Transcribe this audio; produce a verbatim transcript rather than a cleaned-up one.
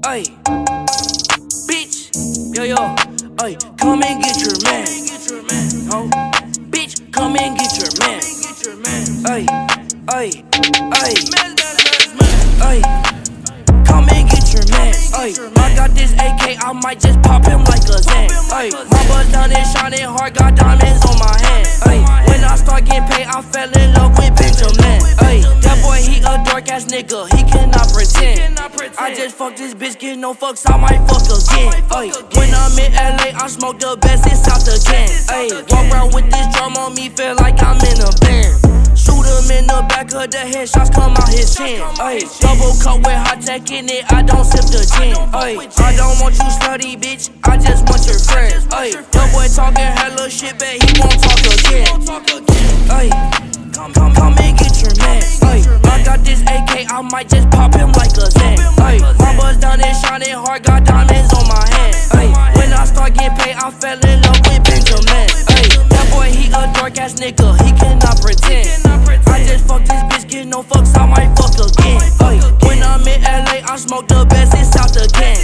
Ay, bitch, yo yo, ay, come and get your man. Oh, bitch, come and get your man. Ay, ay, ay, ay, come and get your man. Ay, I got this A K, I might just pop him like a Zan. Ay, my butt done and shining hard, got diamonds on my hand. Ay, when I start getting paid, I fell in love with Benjamin. Ay, that boy, he a dark ass nigga, he cannot pretend. I just fucked this bitch, get no fucks, I might fuck again. Ay, when I'm in L A, I smoke the best, it's out the can. Ay, walk around with this drum on me, feel like I'm in a band. Shoot him in the back of the head, shots come out his chin. Ay, double cup with hot tech in it, I don't sip the gin. Ay, I don't want you slutty, bitch, I just want your friend. Ay, the boy talking hella shit, but he won't talk again. Ay, come, come, come and get your man. Ay, I got this A K, I might just pop him like a Zan. Ay, my buzz done and shining hard, got diamonds on my hand. Ay, when I start getting paid, I fell in love with Benjamin. Ay, that boy, he a dark ass nigga, he cannot pretend. I just fucked this bitch, get no fucks, I might fuck again. Ay, when I'm in L A, I smoke the best, it's out the can.